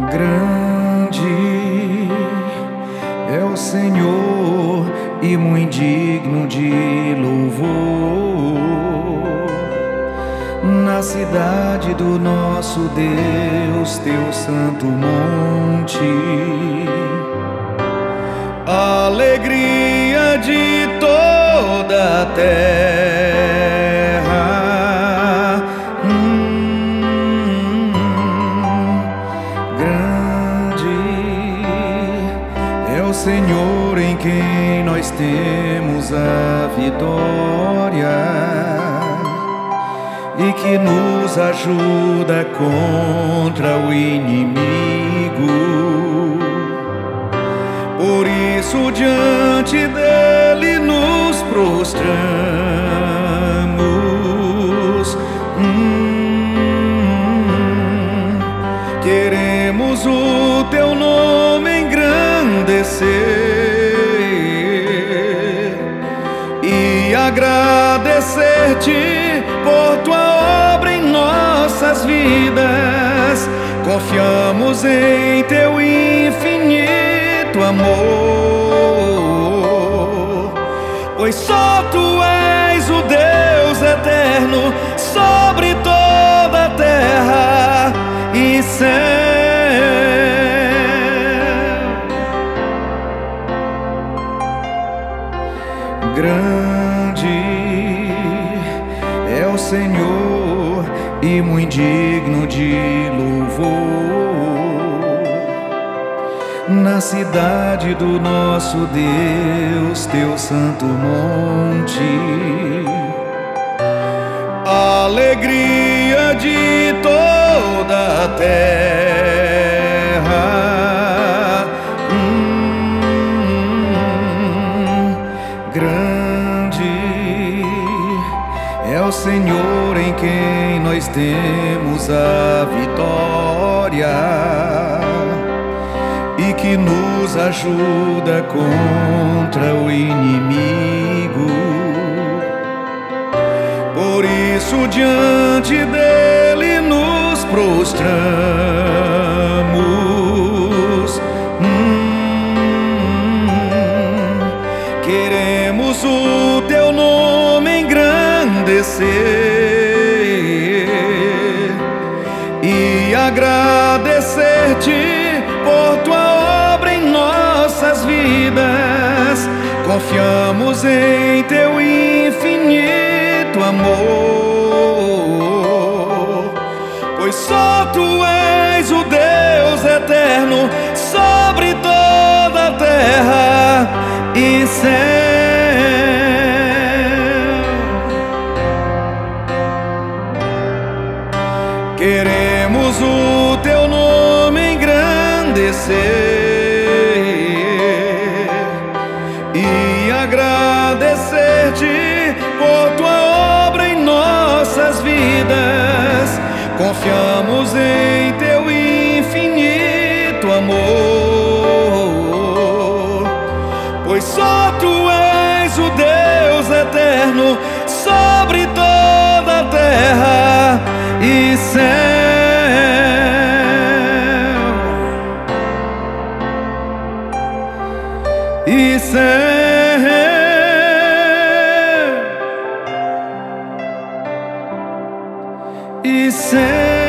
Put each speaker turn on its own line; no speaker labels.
Grande é o Senhor e muito digno de louvor na cidade do nosso Deus, teu santo monte. Alegria de toda a terra. Senhor, em quem nós temos a vitória e que nos ajuda contra o inimigo. Por isso diante dele nos prostramos, queremos o teu nome engrandecer e agradecer-te por tua obra em nossas vidas. Confiamos em teu infinito amor, pois só tu és o Deus eterno sobre toda a terra e céu. Grande é o Senhor e muito digno de louvor na cidade do nosso Deus, teu santo monte. Alegria de toda a terra. Grande é o Senhor em quem nós temos a vitória e que nos ajuda contra o inimigo. Por isso diante dele nos prostramos, queremos o teu nome engrandecer e agradecer-te por tua obra em nossas vidas. Confiamos em teu infinito amor, pois só tu és o Deus eterno sobre toda a terra e céu. Queremos o teu nome engrandecer e agradecer-te por tua obra em nossas vidas. Confiamos em teu infinito amor, pois só tu és o Deus eterno sobre toda a terra e céu. E céu. E céu.